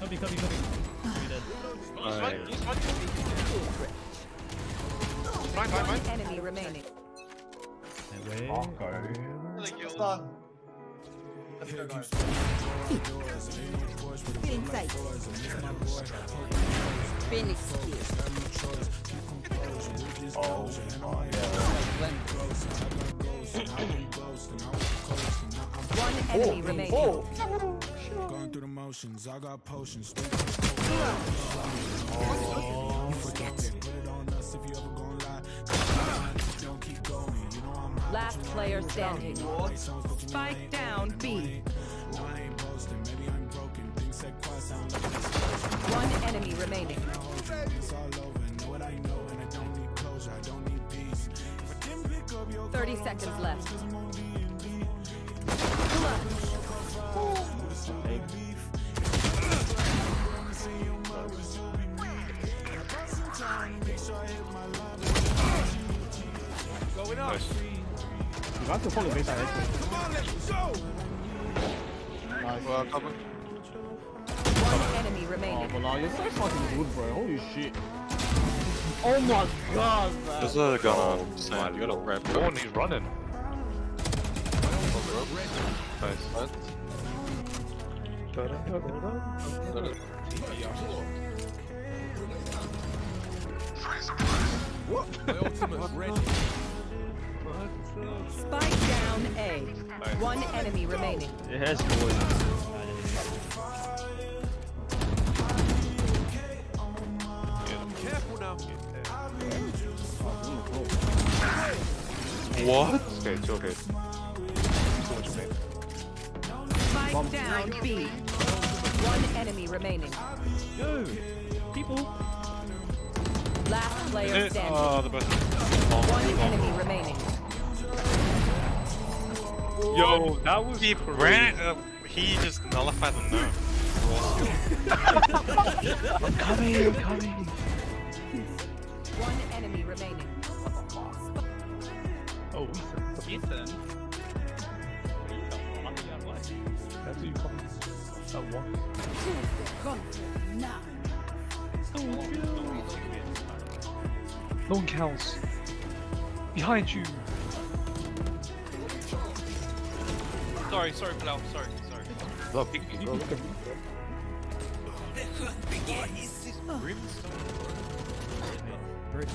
Copy. One enemy remaining. Stun. Let's go, guys. Feeling safe. Phoenix here. Oh my god. One enemy remaining. Going through the motions, I got potions. You forget. Last player standing. Spike down B. One enemy remaining. 30 seconds left. Going up. You got to follow base directly. Come on, let's go. Nice. Well, cover. One enemy remaining. Oh, but you're so fucking good, bro. Holy shit. Oh my god, man. There's a gun on sand. You gotta grab it. Oh, and he's running. Nice. What? My ultimate's ready. Spike down A. One enemy remaining. It has boys. Careful now. What? Okay, it's okay. So much pain. Spike down B. One enemy remaining. Yo, people. Last player standing. Oh, the best. One enemy remaining. Yo, that was He ran. He just nullified the nerf. I'm coming. One enemy remaining. Oh, Ethan. That's who you call me. That one. No one counts. Behind you. sorry, Bilal. Sorry. Look, look at me.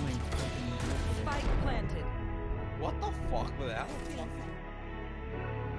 Spike planted. What the fuck was that?